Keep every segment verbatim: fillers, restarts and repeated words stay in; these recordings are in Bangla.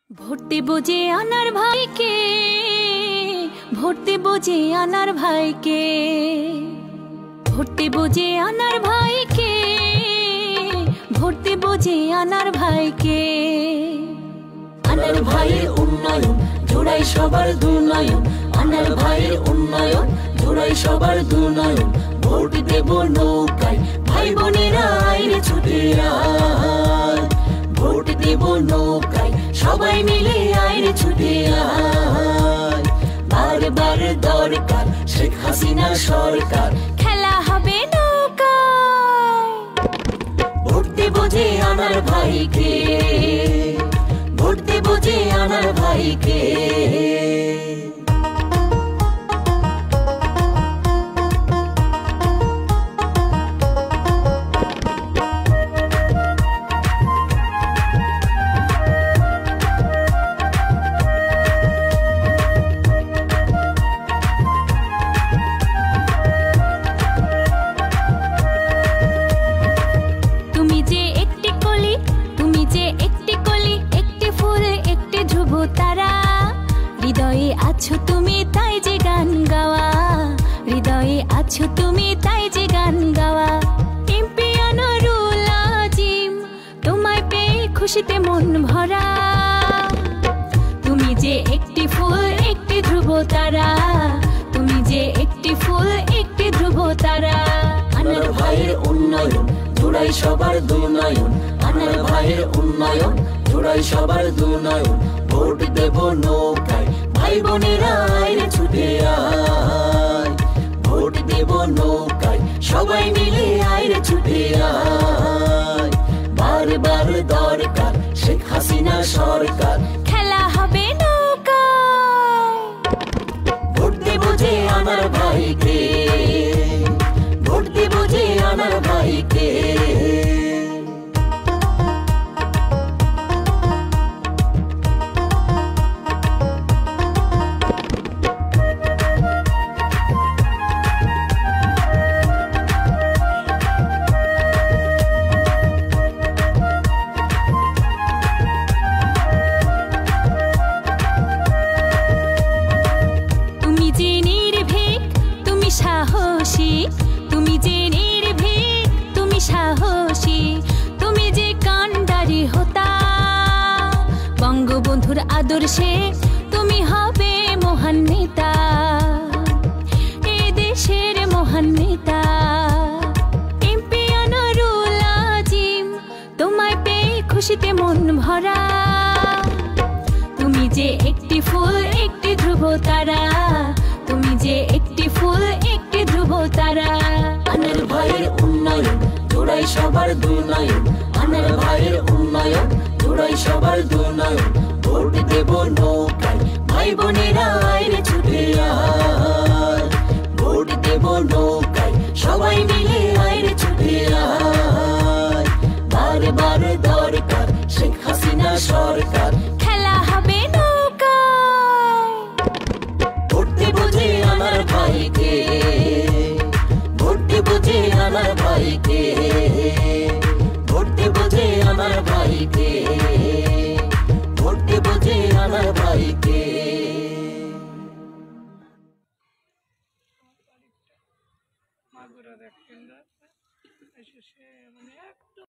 ভোট দেব যে আনার ভাইকে, ভোট দেব যে আনার ভাইকে, ভোট দেব যে আনার ভাইকে, ভোট দেব যে আনার ভাইকে। আনার ভাইয়ের উন্নয়ন জোড়াই সবার দুনয়ন, আনার ভাইয়ের উন্নয়ন জোড়াই সবার দুনয়ন। ভোট দেব নৌকায় ভাই বোনেরা আইরে ছুটে আয়, ভোট দেব নৌকায় সবাই মিলে আইরে ছুটে আয়। বারবার দরকার শেখ হাসিনার সরকার, খেলা হবে নৌকায়। ভোট দেব যে আনার ভাইকে, ভোট দেব যে আনার ভাইকে। হৃদয়ে আছো তুমি তাই যে গান গাওয়া, হৃদয়ে আছো তুমি তাই যে গান গাওয়া। এমপি আনোয়ারুল আজিম তোমায় পেয়ে খুশিতে মন ভরা, তুমি যে একটি ফুল একটি ধ্রুব তারা, তুমি যে একটি ফুল একটি ধ্রুব তারা। আনার ভাইয়ের উন্নয়ন জোড়াই সবার দুনয়ন, আনার ভাইয়ের উন্নয়ন জোড়াই সবার দুনয়ন। ভোট দেব নৌকায় ভাই বোনেরা আইরে ছুটে আয়, ভোট দেব নৌকায় সবাই মিলে আইরে ছুটে আয়। বারবার দরকার শেখ হাসিনা সরকার, খেলা হবে নৌকায়। ভোট দেব যে আনার ভাইকে, ভোট দেব যে আনার ভাইকে। তুমি যে নির্ভীক তুমি সাহসী, তুমি যে কান্ডারি হোতা, বঙ্গবন্ধুর আদর্শে তুমি হবে মহান নেতা, এ দেশের মহান নেতা। এমপি আনোয়ারুল আজিম তোমায় পেয়ে খুশিতে মন ভরা, তুমি যে একটি ফুল একটি ধ্রুব তারা, তুমি যে একটি ফুল একটি ধ্রুব তারা। আনার ভাইয়ের উন্নয়ন জোড়াই সবার দুনয়ন, আনার ভাইয়ের উন্নয়ন জোড়াই সবার দুনয়ন। ভোট দেব নৌকায় ভাই বোনেরা আইরে ছুটে আয়, ভোট দেব নৌকায় সবাই মিলে আইরে ছুটে আয়। বারবার দরকার শেখ হাসিনা সরকার, খেলা হবে নৌকায়। ভোট দেব যে আনার ভাইকে, ভোট দেব যে আনার ভাইকে, ভোট দেব যে আনার ভাইকে, ভোট দেব যে আনার ভাইকে। মাগুরা দেখেন না এসে মানে একদম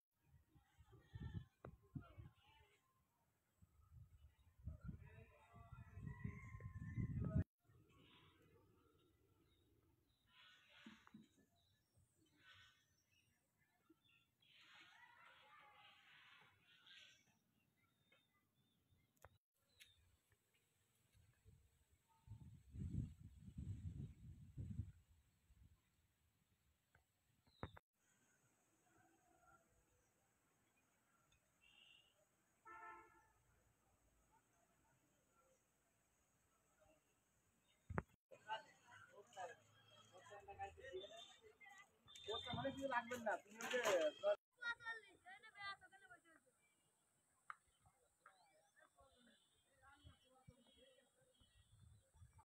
লাগবেন না।